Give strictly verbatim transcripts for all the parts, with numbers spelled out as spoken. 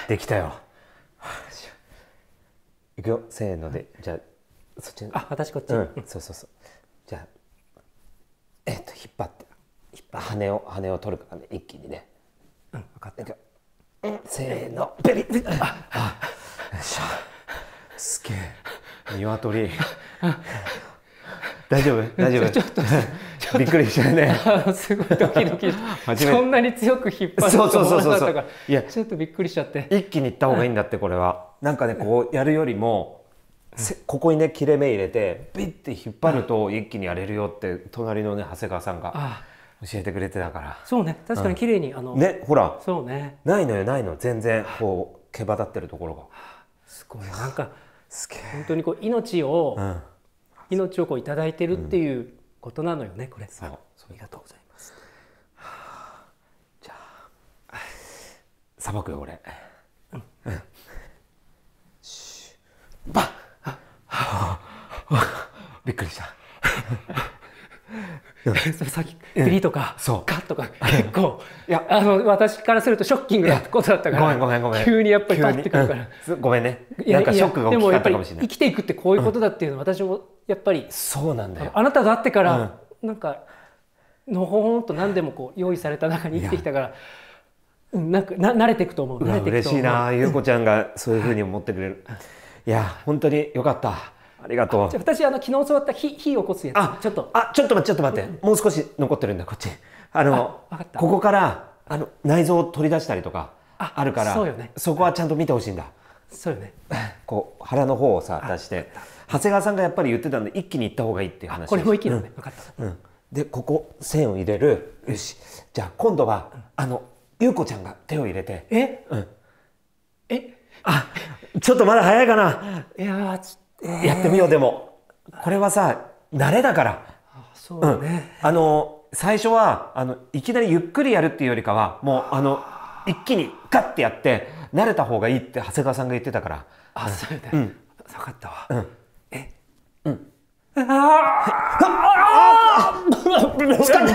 できたよ。いくよ、せーので、じゃあそっち。 あ、私こっち。 うん、そうそうそう。じゃあえっと引っ張って引っ張羽を羽を取るからね、一気にね。 うん、分かった。 せーの、ベリッ。ああ、よっしゃ。すげえ。鶏。大丈夫大丈夫。 ちょっとびっくりしたね。 すごいドキドキ。そんなに強く引っ張ると思わなかったから、いやちょっとびっくりしちゃって。 一気にいった方がいいんだって、これは。なんかね、こうやるよりもここにね切れ目入れてビッて引っ張ると一気にやれるよって隣のね長谷川さんが教えてくれてたから。 そうね、確かに綺麗にあのね、ほら。 そうね。 ないのよないの、全然こう毛羽立ってるところが。 すごいなんか本当にこう命を、うん、命をこういただいてるっていうことなのよね、これ。そう、ありがとうございます。 じゃあさばくよ俺。うんうん、バッびっくりした。 さっきピリとかカッとか結構、 いやあの私からするとショッキングなことだったから、 ごめんごめんごめん、 急にやっぱりパッてくるから、 ごめんね、なんかショックが大きかったかもしれない。 でもやっぱり生きていくってこういうことだっていうのは私もやっぱりそうなんだよ。 あなたと会ってからなんかのほほんと何でもこう用意された中に生きてきたから、なんかな慣れていくと思う。 嬉しいな、優子ちゃんがそういうふうに思ってくれる。いや本当によかった。ありがとう。 じゃあ私あの昨日教わった火火起こすやつ。あ、ちょっとあちょっと待ってちょっと待って、もう少し残ってるんだこっち。あのここからあの内臓を取り出したりとかあるから、そうよね、そこはちゃんと見てほしいんだ。 そうよね。 こう腹の方をさ出して、長谷川さんがやっぱり言ってたんで一気にいった方がいいっていう話。 これも一気にね、分かった。 うん。でここ線を入れる。よし。じゃあ今度はあの優子ちゃんが手を入れて。 え？ うん。 え？ あ、ちょっとまだ早いかな。 いやー、やってみよう。でもこれはさ慣れだから。 そうね。 あの最初はあのいきなりゆっくりやるっていうよりかはもうあの一気にガッてやって慣れた方がいいって長谷川さんが言ってたから。 あ、そうだ。 うん。 分かったわ。 うん。 え？ うん。 ああ。つかんで。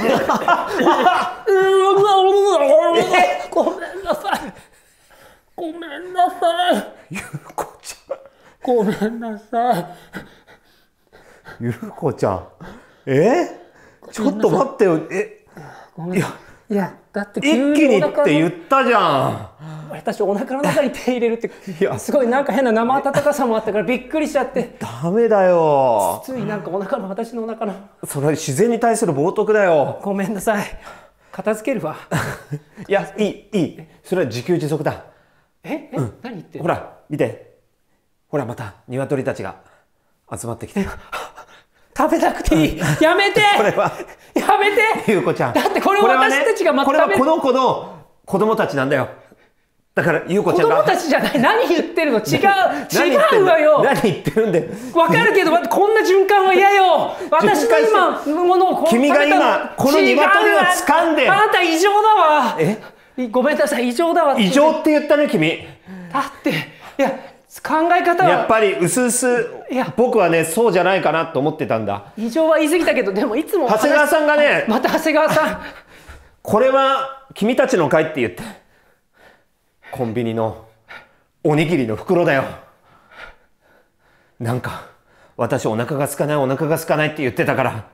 ごめんなさい。ごめんなさい。 ゆうこちゃん。 ごめんなさい。 ゆうこちゃん。え？ちょっと待ってよ。え？ いやいやだって一気にって言ったじゃん。 私お腹の中に手入れるってすごいなんか変な生温かさもあったからびっくりしちゃって。 ダメだよ。 ついなんかお腹の私のお腹の。 それ自然に対する冒涜だよ。 ごめんなさい。片付けるわ。 いやいいいい。それは自給自足だ。 ええ、うん、何言ってる？ ほら見て。ほらまた鶏たちが集まってきて。 食べなくていい。やめて。 これはやめて。 ゆうこちゃん。 だってこれは私たちがまたこれはこの子の子供たちなんだよ。だからゆうこちゃんが。 子供たちじゃない。何言ってるの？違う違うわよ。 何言ってるんで。 わかるけどこんな循環は嫌よ。私の今のものを君が今この鶏を掴んで。 あなた異常だわ。 え？ ごめんなさい、異常だわ。 異常って言ったね君。 だっていや考え方はやっぱりうすうす僕はねそうじゃないかなと思ってたんだ。 異常は言い過ぎたけどでもいつも長谷川さんがねまた長谷川さんこれは君たちの会って言ってコンビニのおにぎりの袋だよ。なんか私お腹が空かないお腹が空かないって言ってたから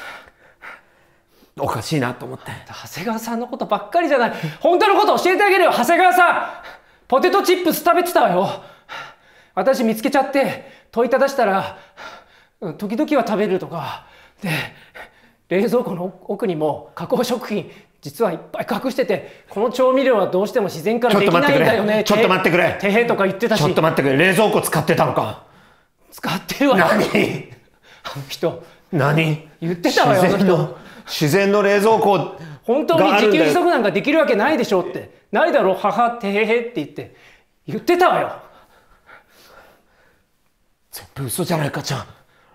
おかしいなと思って。 長谷川さんのことばっかりじゃない。本当のこと教えてあげるよ。長谷川さんポテトチップス食べてたわよ。私見つけちゃって問いただしたら時々は食べるとかで冷蔵庫の奥にも加工食品実はいっぱい隠しててこの調味料はどうしても自然からできないんだよね。 ちょっと待ってくれ。 てへとか言ってたし。 ちょっと待ってくれ。冷蔵庫使ってたのか。 使ってるわよ。 何？ あの人何？ 言ってたわよ。あの人自然の冷蔵庫本当に自給自足なんかできるわけないでしょって。ないだろう母てへへって言って言ってたわよ。 全部嘘じゃないかちゃん。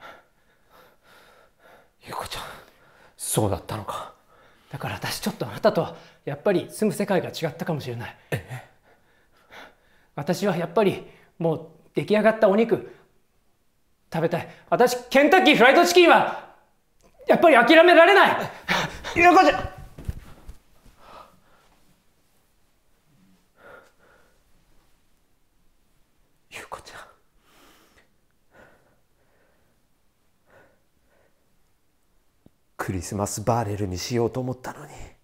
ゆうこちゃんそうだったのか。 だから私ちょっとあなたとはやっぱり住む世界が違ったかもしれない。私はやっぱりもう出来上がったお肉食べたい。私ケンタッキーフライドチキンはやっぱり諦められない。 ゆうこちゃんクリスマスバーレルにしようと思ったのに。